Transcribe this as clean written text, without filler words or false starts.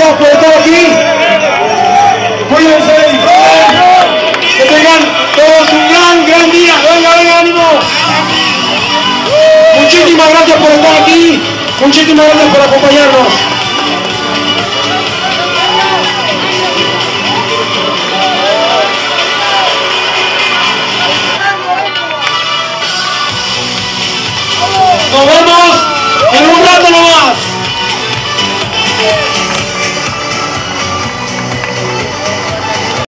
gracias por estar aquí. Cuídense, que tengan todos un gran día. Venga, ánimo. Muchísimas gracias por estar aquí. Muchísimas gracias por acompañarnos.